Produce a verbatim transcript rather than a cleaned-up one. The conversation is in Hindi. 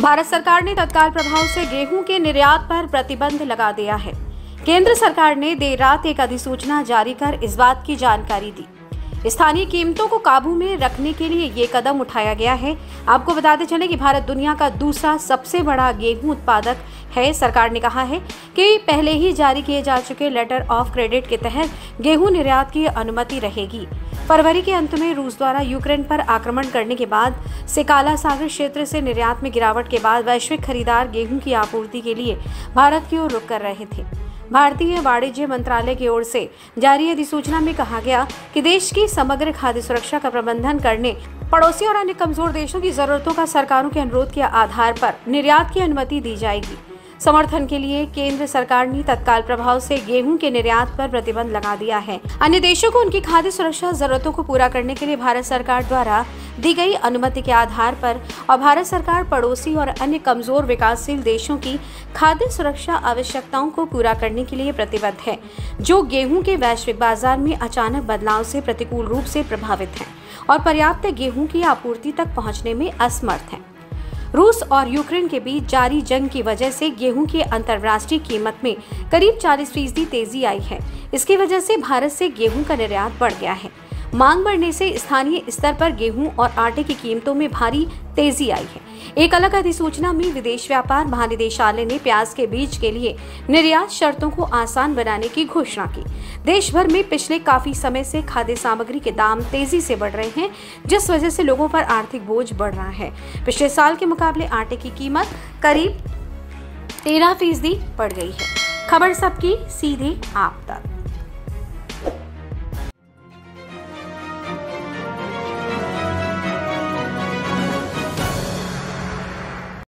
भारत सरकार ने तत्काल प्रभाव से गेहूं के निर्यात पर प्रतिबंध लगा दिया है। केंद्र सरकार ने देर रात एक अधिसूचना जारी कर इस बात की जानकारी दी। स्थानीय कीमतों को काबू में रखने के लिए ये कदम उठाया गया है। आपको बताते चलें कि भारत दुनिया का दूसरा सबसे बड़ा गेहूं उत्पादक है। सरकार ने कहा है कि पहले ही जारी किए जा चुके लेटर ऑफ क्रेडिट के तहत गेहूं निर्यात की अनुमति रहेगी। फरवरी के अंत में रूस द्वारा यूक्रेन पर आक्रमण करने के बाद से काला सागर क्षेत्र से निर्यात में गिरावट के बाद वैश्विक खरीदार गेहूं की आपूर्ति के लिए भारत की ओर रुख कर रहे थे। भारतीय वाणिज्य मंत्रालय की ओर से जारी अधिसूचना में कहा गया कि देश की समग्र खाद्य सुरक्षा का प्रबंधन करने, पड़ोसी और अन्य कमजोर देशों की जरूरतों का सरकारों के अनुरोध के आधार पर निर्यात की अनुमति दी जाएगी। समर्थन के लिए केंद्र सरकार ने तत्काल प्रभाव से गेहूं के निर्यात पर प्रतिबंध लगा दिया है। अन्य देशों को उनकी खाद्य सुरक्षा जरूरतों को पूरा करने के लिए भारत सरकार द्वारा दी गई अनुमति के आधार पर और भारत सरकार पड़ोसी और अन्य कमजोर विकासशील देशों की खाद्य सुरक्षा आवश्यकताओं को पूरा करने के लिए प्रतिबद्ध है, जो गेहूं के वैश्विक बाजार में अचानक बदलाव से प्रतिकूल रूप से प्रभावित हैं और पर्याप्त गेहूं की आपूर्ति तक पहुंचने में असमर्थ हैं। रूस और यूक्रेन के बीच जारी जंग की वजह से गेहूं की अंतर्राष्ट्रीय कीमत में करीब चालीस फीसदी तेजी आई है। इसकी वजह से भारत से गेहूं का निर्यात बढ़ गया है। मांग बढ़ने से स्थानीय स्तर पर गेहूं और आटे की कीमतों में भारी तेजी आई है। एक अलग अधिसूचना में विदेश व्यापार महानिदेशालय ने प्याज के बीज के लिए निर्यात शर्तों को आसान बनाने की घोषणा की। देश भर में पिछले काफी समय से खाद्य सामग्री के दाम तेजी से बढ़ रहे हैं, जिस वजह से लोगों पर आर्थिक बोझ बढ़ रहा है। पिछले साल के मुकाबले आटे की कीमत करीब तेरह फीसदी बढ़ गई है। खबर सबकी सीधे आप तक।